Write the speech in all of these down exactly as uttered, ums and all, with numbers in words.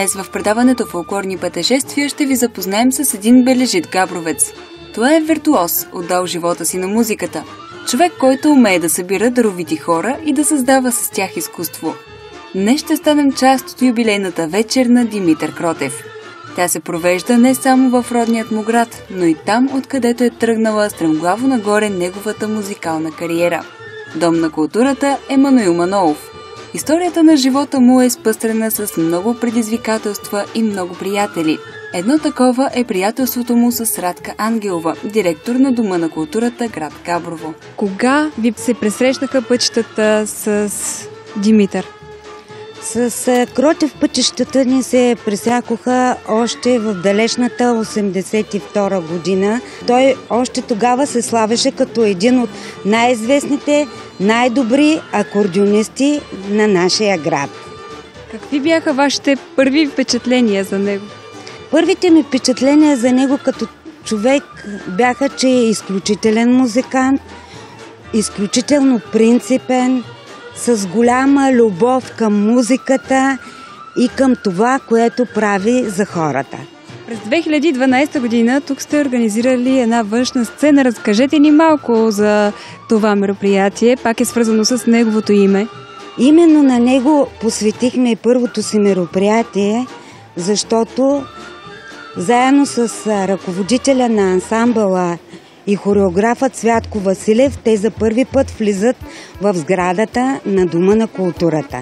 Днес в предаването Фолклорни пътешествия ще ви запознаем с един бележит габровец. Това е виртуоз, отдал живота си на музиката. Човек, който умее да събира даровити хора и да създава с тях изкуство. Днес ще станем част от юбилейната вечер на Димитър Кротев. Тя се провежда не само в родният му град, но и там, откъдето е тръгнала стремглаво нагоре неговата музикална кариера. Дом на културата е Маноил Манолов. Историята на живота му е изпъстрена с много предизвикателства и много приятели. Едно такова е приятелството му с Радка Ангелова, директор на Дома на културата град Габрово. Кога ви се пресрещнаха пътищата с Димитър? С Кротев пътищата ни се пресякоха още в далечната осемдесет и втора година. Той още тогава се славеше като един от най-известните, най-добри акордеонисти на нашия град. Какви бяха вашите първи впечатления за него? Първите ми впечатления за него като човек бяха, че е изключителен музикант, изключително принципен, с голяма любов към музиката и към това, което прави за хората. През две хиляди и дванадесета година тук сте организирали една външна сцена. Разкажете ни малко за това мероприятие. Пак е свързано с неговото име. Именно на него посветихме и първото си мероприятие, защото заедно с ръководителя на ансамбъла и хореографът Цвятко Василев, те за първи път влизат в сградата на Дома на културата.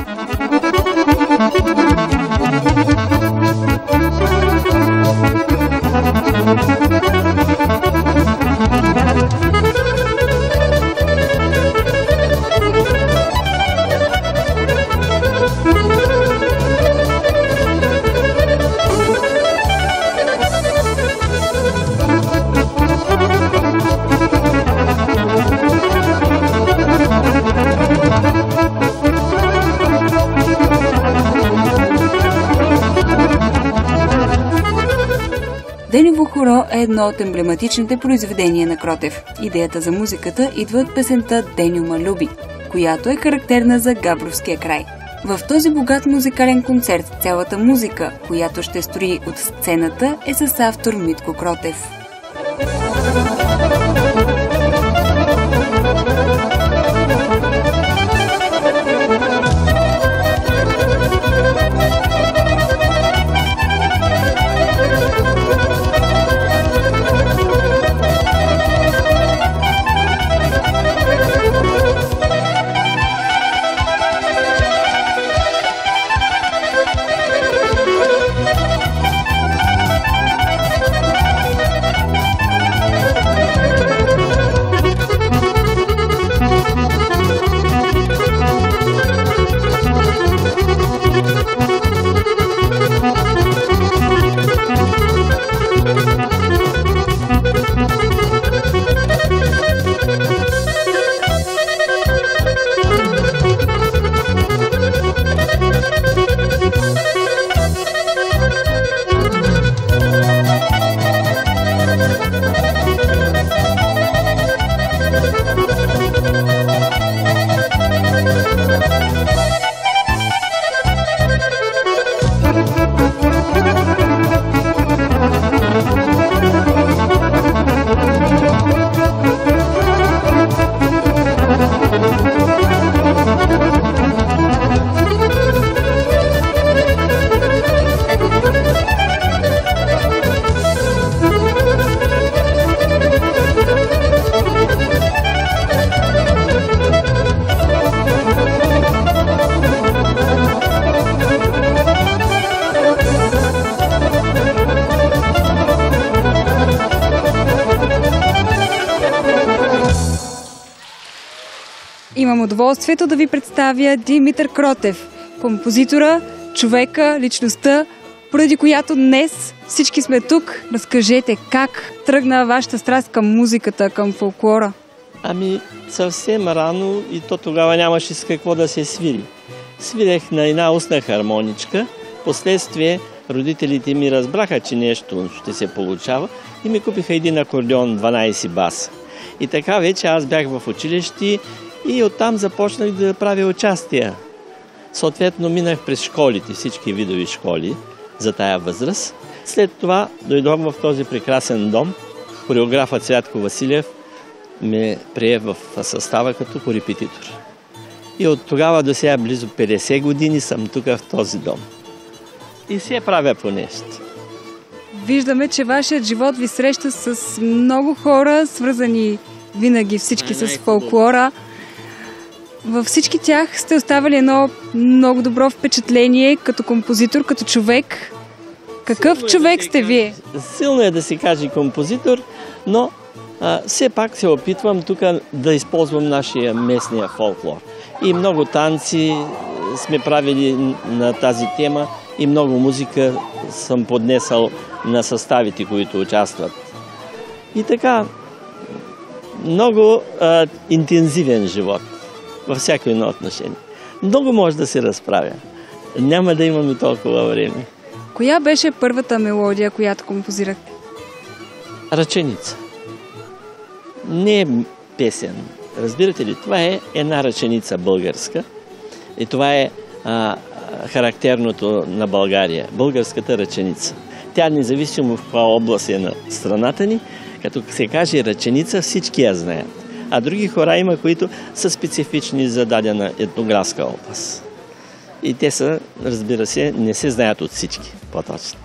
Денево хоро е едно от емблематичните произведения на Кротев. Идеята за музиката идва от песента «Деню ма люби», която е характерна за Габровския край. В този богат музикален концерт цялата музика, която ще строи от сцената, е с автор Митко Кротев. Имам удоволствието да ви представя Димитър Кротев, композитора, човека, личността, поради която днес всички сме тук. Разкажете как тръгна вашата страст към музиката, към фолклора? Ами съвсем рано и то тогава нямаше с какво да се свири. Свирех на една устна хармоничка, последствие родителите ми разбраха, че нещо ще се получава и ми купиха един акордеон дванадесет баса. И така вече аз бях в училище и оттам започнах да правя участия. Съответно минах през школите, всички видови школи за тая възраст. След това дойдох в този прекрасен дом. Хореографът Цвятко Василев ме прие в състава като корепетитор. И от тогава до сега близо петдесет години съм тук в този дом. И се правя по нещо. Виждаме, че вашият живот ви среща с много хора, свързани винаги всички с фолклора. Във всички тях сте оставили едно много добро впечатление като композитор, като човек. Какъв Силно човек е да сте кажа, вие? Силно е да се каже композитор, но а, все пак се опитвам тук да използвам нашия местния фолклор. И много танци сме правили на тази тема и много музика съм поднесъл на съставите, които участват. И така, много а, интензивен живот във всяко едно отношение. Много може да се разправя. Няма да имаме толкова време. Коя беше първата мелодия, която композирахте? Ръченица. Не е песен. Разбирате ли? Това е една ръченица българска. И това е а, характерното на България. Българската ръченица. Тя независимо в каква област е на страната ни, като се каже ръченица, всички я знаят. А други хора има, които са специфични за дадена етнографска област. И те са, разбира се, не се знаят от всички по-точно.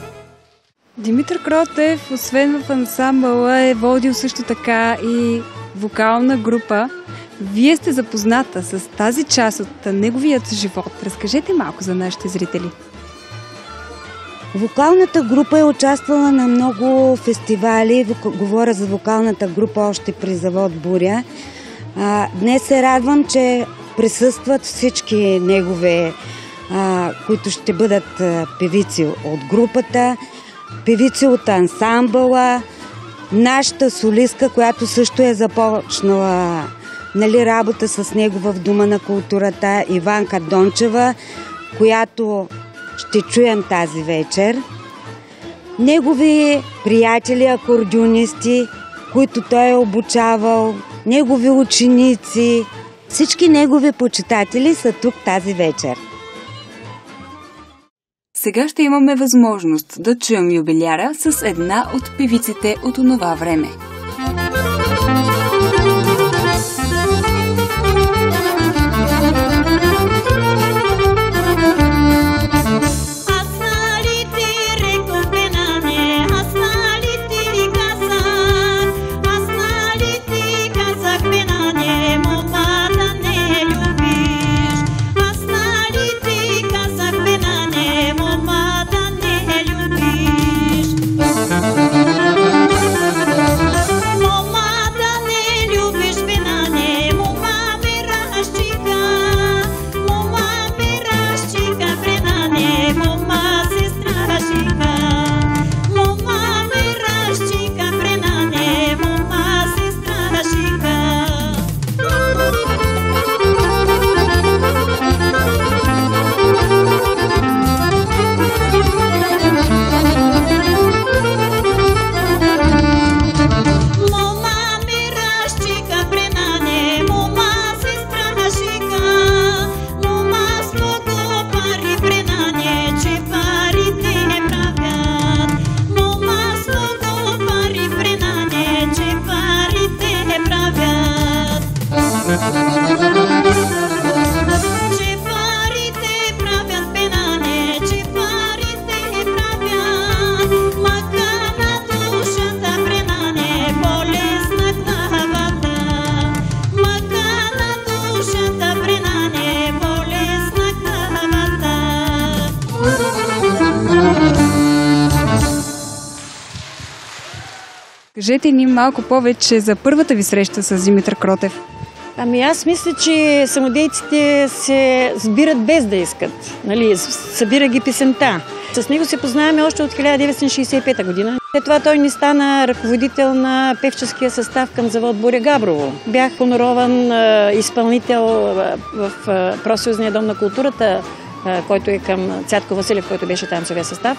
Димитър Кротев, освен в ансамбъла, е водил също така и вокална група. Вие сте запозната с тази част от неговият живот. Разкажете малко за нашите зрители. Вокалната група е участвала на много фестивали. Говоря за вокалната група още при завод Буря. А, днес се радвам, че присъстват всички негови, а, които ще бъдат а, певици от групата, певици от ансамбъла, нашата солистка, която също е започнала, нали, работа с него в Дома на културата, Иванка Дончева, която ще чуем тази вечер. Негови приятели, акордеонисти, които той е обучавал, негови ученици, всички негови почитатели са тук тази вечер. Сега ще имаме възможност да чуем юбиляра с една от певиците от онова време. Кажете ни малко повече за първата ви среща с Димитър Кротев. Ами аз мисля, че самодейците се сбират без да искат. Нали, събира ги песента. С него се познаваме още от хиляда деветстотин шейсет и пета година. След това той ни стана ръководител на певческия състав към завод Буря Габрово. Бях хонорован а, изпълнител а, в а, профсъюзния дом на културата, а, който е към Цятко Василев, който беше танцовия състав.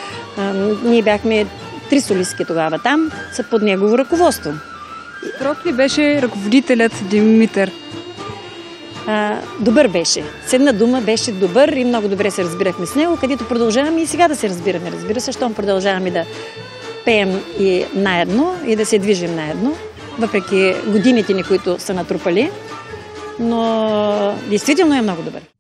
А, ние бяхме три солистки тогава там, са под негово ръководство. Строг ли беше ръководителят Димитър? А, добър беше. С една дума беше добър и много добре се разбирахме с него, където продължаваме и сега да се разбираме. Разбира се, щом продължаваме да пеем и наедно и да се движим наедно, въпреки годините ни, които са натрупали, но действително е много добър.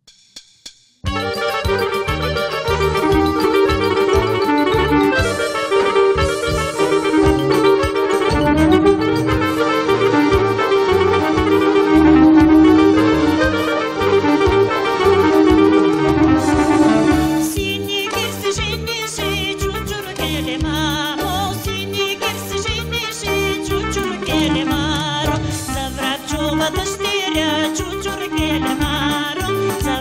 Dăștirea ciuciur chele maro,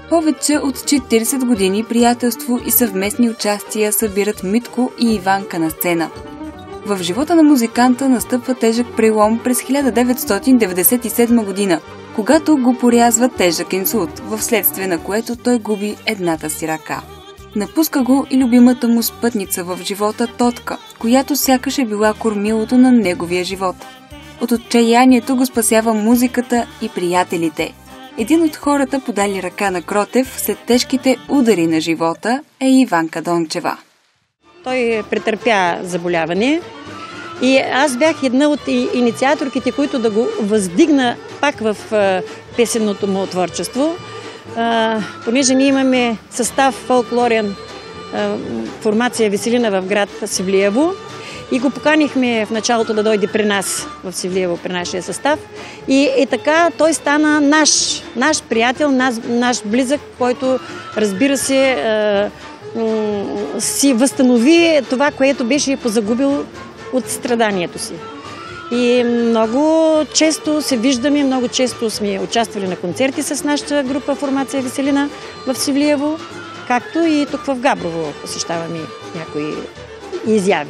Повече от четиридесет години приятелство и съвместни участия събират Митко и Иванка на сцена. В живота на музиканта настъпва тежък прелом през хиляда деветстотин деветдесет и седма година, когато го порязва тежък инсулт, в следствие на което той губи едната си ръка. Напуска го и любимата му спътница в живота Тотка, която сякаш е била кормилото на неговия живот. От отчаянието го спасява музиката и приятелите. Един от хората, подали ръка на Кротев след тежките удари на живота, е Иванка Дончева. Той претърпя заболяване и аз бях една от инициаторките, които да го въздигна пак в песенното му творчество. Понеже ние имаме състав фолклорен, формация Веселина в град Севлиево, и го поканихме в началото да дойде при нас в Севлиево, при нашия състав. И, и така той стана наш, наш приятел, наш, наш близък, който, разбира се, е, е, си възстанови това, което беше позагубил от страданието си. И много често се виждаме, много често сме участвали на концерти с нашата група формация Веселина в Севлиево, както и тук в Габрово посещаваме някои изяви.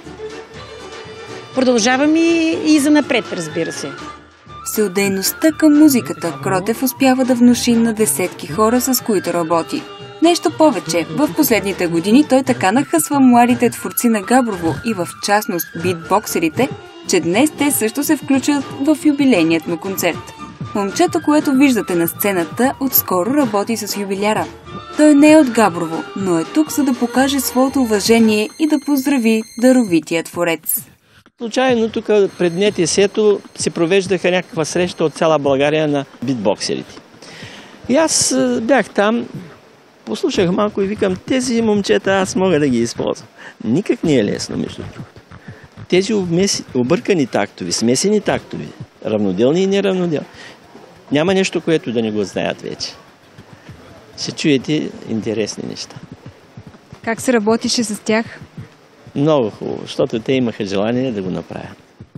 Продължаваме и за напред, разбира се. Всеотдайността към музиката Кротев успява да внуши на десетки хора, с които работи. Нещо повече, в последните години той така нахъсва младите творци на Габрово и в частност битбоксерите, че днес те също се включат в юбилейният му концерт. Момчето, което виждате на сцената, отскоро работи с юбиляра. Той не е от Габрово, но е тук, за да покаже своето уважение и да поздрави даровития творец. Случайно тук пред НТС-то се провеждаха някаква среща от цяла България на битбоксерите. И аз бях там, послушах малко и викам, тези момчета аз мога да ги използвам. Никак не е лесно, между другото. Тези объркани тактови, смесени тактови, равноделни и неравноделни. Няма нещо, което да не го знаят вече. Ще чуете интересни неща. Как се работише с тях? Много хубаво, защото те имаха желание да го направят.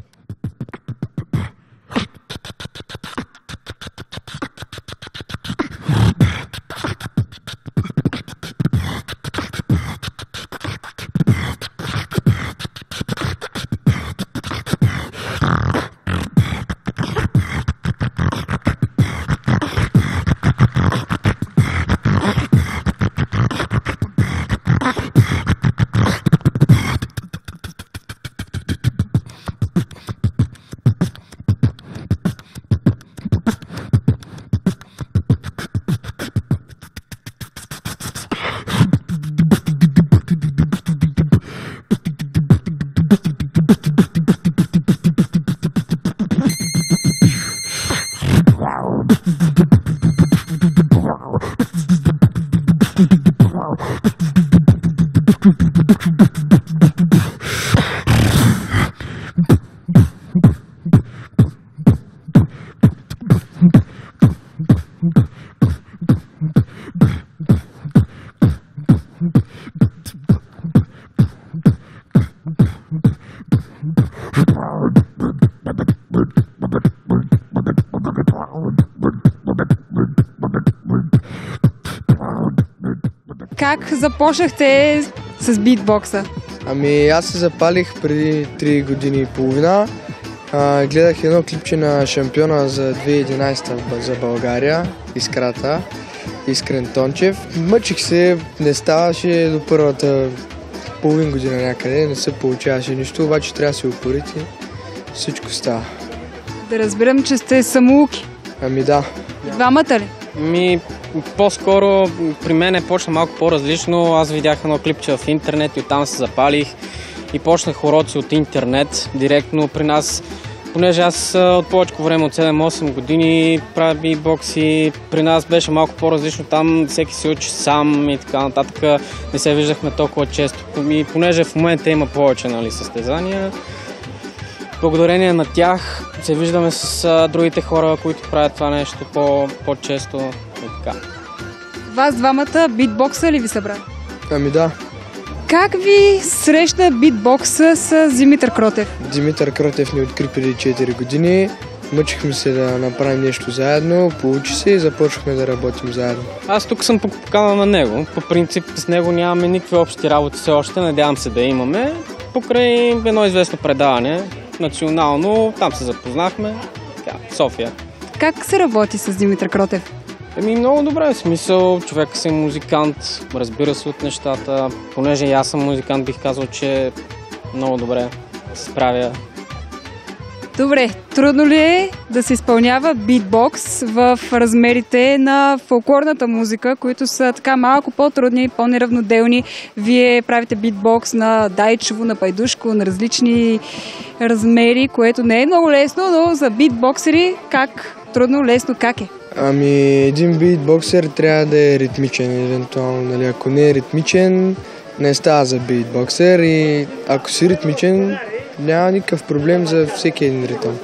Как започнахте с битбокса? Ами аз се запалих преди три години и половина. А, гледах едно клипче на шампиона за две хиляди и единадесета за България, Искрата, Искрен Тончев. Мъчих се, не ставаше до първата половин година някъде, не се получаваше нищо, обаче трябва да се упорите, всичко става. Да разбирам, че сте самоуки. Ами да. Двамата ли? Ми, по-скоро при мен е почна малко по-различно. Аз видях едно клипче в интернет и оттам се запалих и почнах уроци от интернет директно при нас. Понеже аз от повече време, от седем-осем години правя битбокси, при нас беше малко по-различно, там всеки се учи сам и така нататък, не се виждахме толкова често. И понеже в момента има повече, нали, състезания, благодарение на тях се виждаме с а, другите хора, които правят това нещо по- по-често и така. Вас двамата битбокса ли ви събра? Ами да. Как ви срещна битбокса с Димитър Кротев? Димитър Кротев ни откри преди четири години. Мъчихме се да направим нещо заедно, получи се и започнахме да работим заедно. Аз тук съм по покана на него. По принцип с него нямаме никакви общи работи все още, надявам се да имаме. Покрай едно известно предаване, национално, там се запознахме, така, в София. Как се работи с Димитър Кротев? Еми много добре, в смисъл, човек си е музикант, разбира се от нещата. Понеже и аз съм музикант, бих казал, че много добре се справя. Добре, трудно ли е да се изпълнява битбокс в размерите на фолклорната музика, които са така малко по-трудни, по-неравноделни? Вие правите битбокс на Дайчево, на Пайдушко, на различни размери, което не е много лесно, но за битбоксери как? Трудно, лесно, как е? Ами един битбоксер трябва да е ритмичен, евентуално. Нали? Ако не е ритмичен, не става за битбоксер и ако си ритмичен, няма никакъв проблем за всеки един ритъм.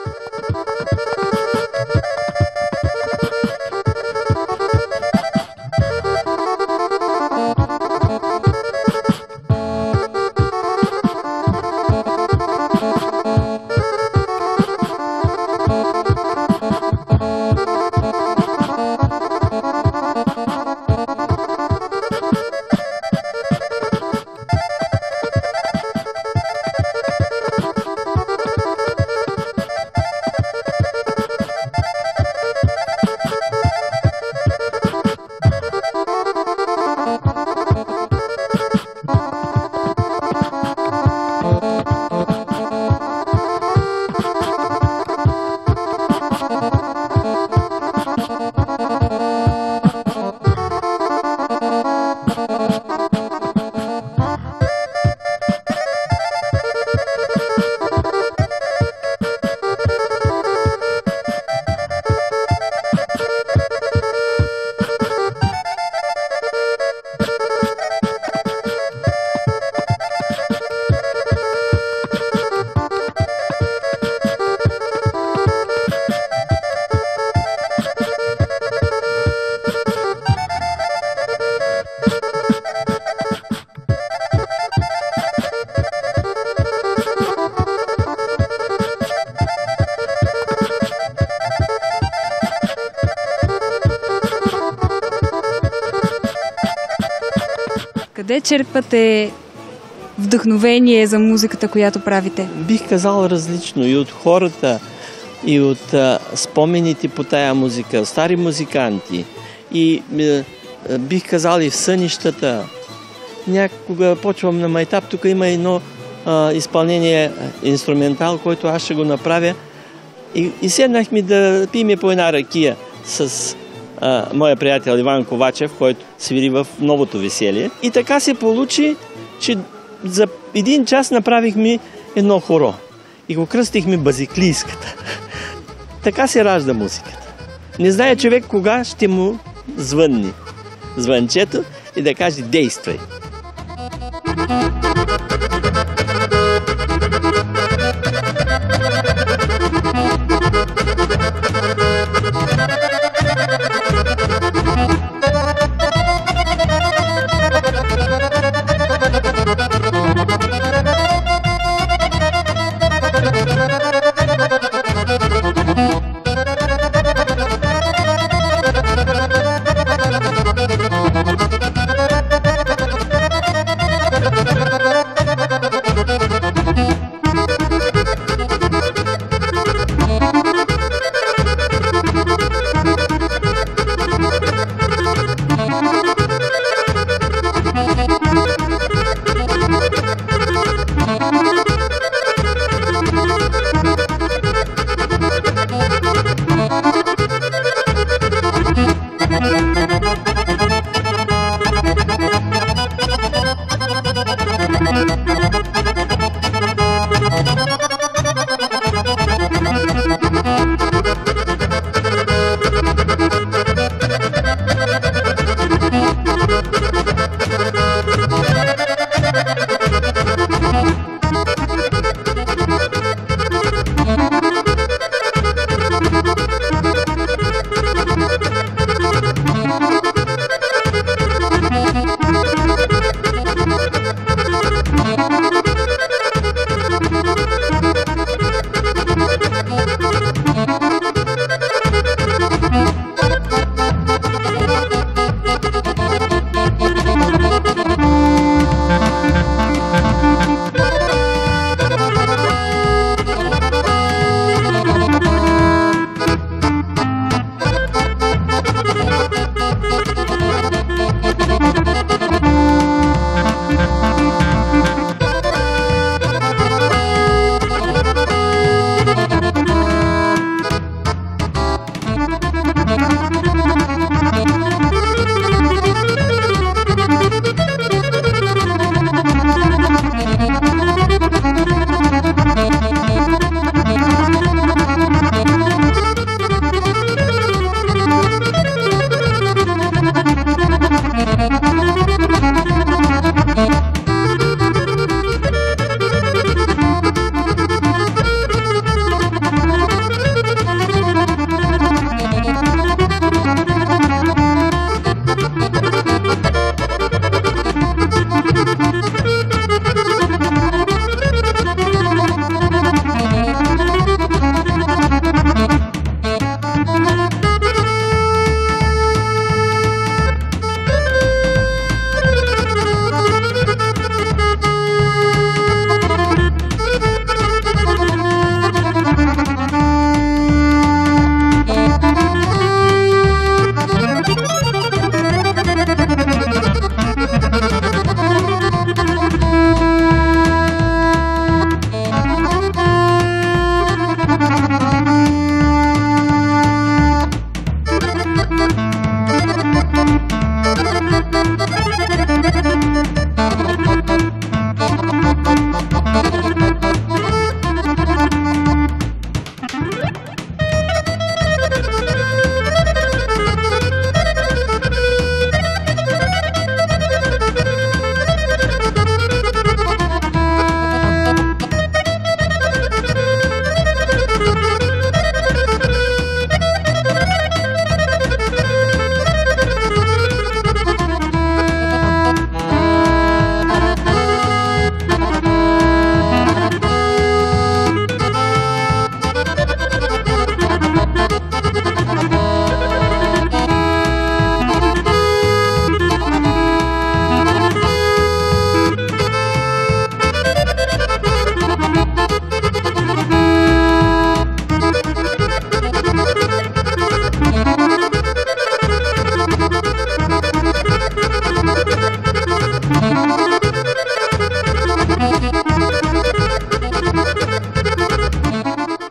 Къде черпате вдъхновение за музиката, която правите? Бих казал различно и от хората, и от а, спомените по тая музика, стари музиканти. И а, бих казал и в сънищата. Някога почвам на майтап, тук има едно а, изпълнение инструментал, който аз ще го направя. И, и седнахме да пием по една ракия с а, моя приятел Иван Ковачев, който свири в Новото веселие. И така се получи, че за един час направихме едно хоро и го кръстихме Базиклийската. Така се ражда музиката. Не знае човек кога ще му звънни звънчето и да каже действай.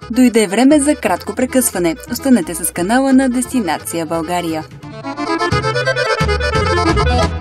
Дойде време за кратко прекъсване. Останете с канала на Дестинация България.